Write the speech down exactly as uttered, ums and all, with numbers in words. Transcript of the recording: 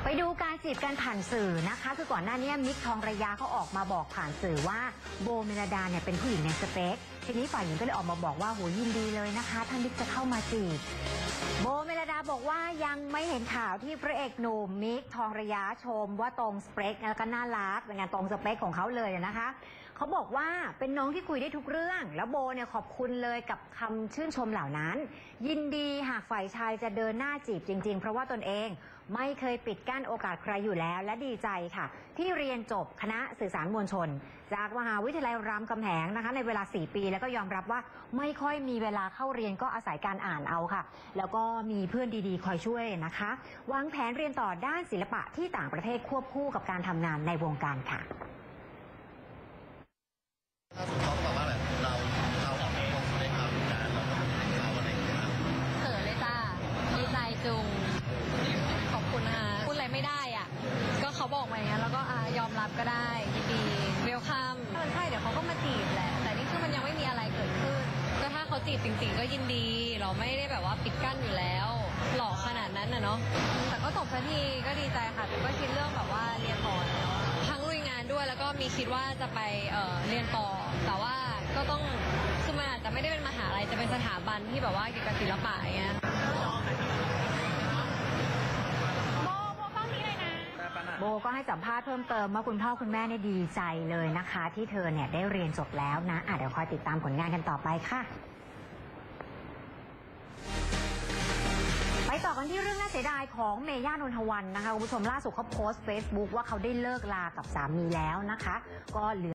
ไปดูการจีบกันผ่านสื่อนะคะคือก่อนหน้านี้มิกทองระยะเขาออกมาบอกผ่านสื่อว่าโบเมลดาเนี่ยเป็นผู้หญิงในสเปคทีนี้ฝ่ายหญิงก็เลยออกมาบอกว่าโหยินดีเลยนะคะถ้ามิกจะเข้ามาจีบโบเมลดาบอกว่ายังไม่เห็นข่าวที่พระเอกหนุ่มมิกทองระยะชมว่าตรงสเปคแล้วก็น่ารักเป็นงานตรงสเปคของเขาเลยนะคะเขาบอกว่าเป็นน้องที่คุยได้ทุกเรื่องแล้วโบเนี่ยขอบคุณเลยกับคำชื่นชมเหล่านั้นยินดีหากฝ่ายชายจะเดินหน้าจีบจริงๆเพราะว่าตนเองไม่เคยปิดกั้นโอกาสใครอยู่แล้วและดีใจค่ะที่เรียนจบคณะสื่อสารมวลชนจากมหาวิทยาลัยรามคำแหงนะคะในเวลาสี่ปีแล้วก็ยอมรับว่าไม่ค่อยมีเวลาเข้าเรียนก็อาศัยการอ่านเอาค่ะแล้วก็มีเพื่อนดีๆคอยช่วยนะคะวางแผนเรียนต่อด้านศิลปะที่ต่างประเทศควบคู่กับการทำงานในวงการค่ะถ้าสุดท้ายบอกว่าแบบเราเราออกเองได้ทำงานเราเราอะไรอย่างเงี้ยเขินเลยจ้าดีใจจุงขอบคุณนะคะพูดอะไรไม่ได้อ่ะก็เขาบอกมาอย่างนี้แล้วก็ยอมรับก็ได้ยินดีเวลคัมใช่เดี๋ยวเขาก็มาจีบแหละแต่นี่คือมันยังไม่มีอะไรเกิดขึ้นก็ถ้าเขาจีบจริงๆก็ยินดีเราไม่ได้แบบว่าปิดกั้นอยู่แล้วหล่อขนาดนั้นนะเนาะแต่ก็จบสักทีก็ดีใจค่ะแต่ก็คิดเรื่องแบบว่าเรียนต่อเนาะทั้งลุยงานด้วยแล้วก็มีคิดว่าจะไปเอ่อเรียนต่อแต่ว่าก็ต้องคือมันอาจจะไม่ได้เป็นมหาลัยจะเป็นสถาบันที่แบบว่าเกี่ยวกับศิลปะอย่างเงี้ยโบก็ให้สัมภาษณ์เพิ่มเติมว่าคุณพ่อคุณแม่เนี่ยดีใจเลยนะคะที่เธอเนี่ยได้เรียนจบแล้วนะอ่ะเดี๋ยวคอยติดตามผลงานกันต่อไปค่ะไปต่อกันที่เรื่องน่าเสียดายของเมย่านนทวันนะคะคุณผู้ชมล่าสุดเขาโพสต์ เฟซบุ๊ก ว่าเขาได้เลิกลากับสามีแล้วนะคะก็เหลือ